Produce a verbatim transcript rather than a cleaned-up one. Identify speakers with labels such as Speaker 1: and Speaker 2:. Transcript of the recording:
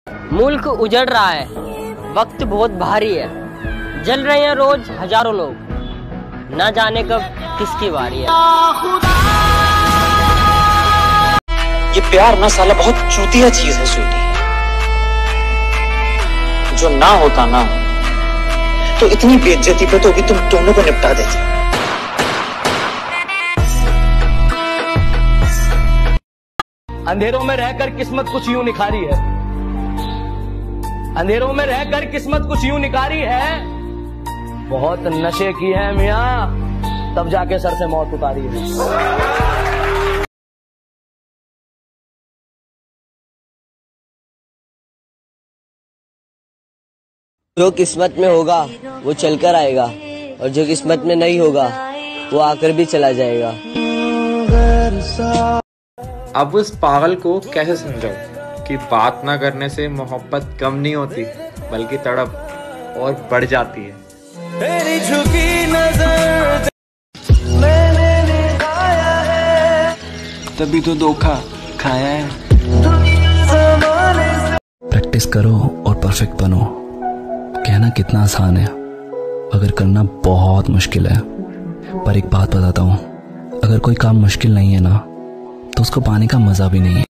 Speaker 1: मुल्क उजड़ रहा है, वक्त बहुत भारी है, जल रहे हैं रोज हजारों लोग, ना जाने कब किसकी बारी है।
Speaker 2: ये प्यार ना साला बहुत चूतिया चीज है स्वीटी, जो ना होता ना तो इतनी बेइज्जती पे तो भी तुम दोनों को निपटा देते।
Speaker 3: अंधेरों में रहकर किस्मत कुछ यूं निखारी है, अंधेरों में रहकर किस्मत कुछ यूं निखारी है, बहुत नशे की है मियां, तब जाके सर से मौत उतारी है।
Speaker 1: जो किस्मत में होगा वो चलकर आएगा, और जो किस्मत में नहीं होगा वो आकर भी चला जाएगा।
Speaker 4: अब उस पागल को कैसे समझाऊं कि बात ना करने से मोहब्बत कम नहीं होती बल्कि तड़प और बढ़ जाती है। तेरी झुकी नजर मैंने निभाया है, तभी तो धोखा खाया है।
Speaker 5: प्रैक्टिस करो और परफेक्ट बनो, कहना कितना आसान है, अगर करना बहुत मुश्किल है। पर एक बात बताता हूँ, अगर कोई काम मुश्किल नहीं है ना तो उसको पाने का मजा भी नहीं है।